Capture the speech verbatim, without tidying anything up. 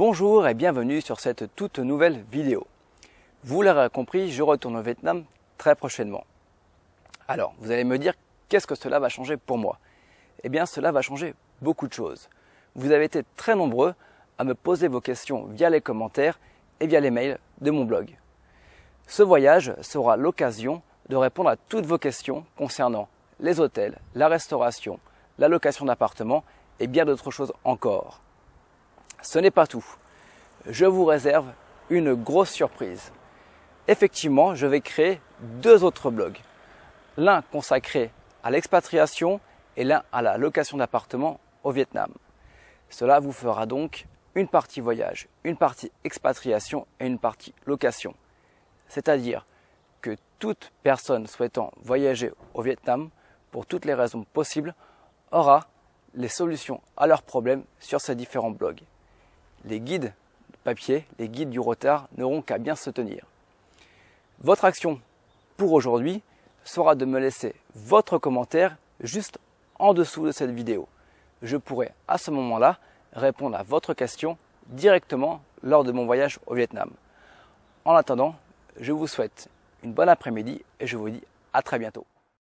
Bonjour et bienvenue sur cette toute nouvelle vidéo. Vous l'aurez compris, je retourne au Vietnam très prochainement. Alors, vous allez me dire, qu'est-ce que cela va changer pour moi? Eh bien, cela va changer beaucoup de choses. Vous avez été très nombreux à me poser vos questions via les commentaires et via les mails de mon blog. Ce voyage sera l'occasion de répondre à toutes vos questions concernant les hôtels, la restauration, la location d'appartements et bien d'autres choses encore. Ce n'est pas tout. Je vous réserve une grosse surprise. Effectivement, je vais créer deux autres blogs. L'un consacré à l'expatriation et l'un à la location d'appartements au Vietnam. Cela vous fera donc une partie voyage, une partie expatriation et une partie location. C'est-à-dire que toute personne souhaitant voyager au Vietnam, pour toutes les raisons possibles, aura les solutions à leurs problèmes sur ces différents blogs. Les guides papier, les guides du retard n'auront qu'à bien se tenir. Votre action pour aujourd'hui sera de me laisser votre commentaire juste en dessous de cette vidéo. Je pourrai à ce moment-là répondre à votre question directement lors de mon voyage au Vietnam. En attendant, je vous souhaite une bonne après-midi et je vous dis à très bientôt.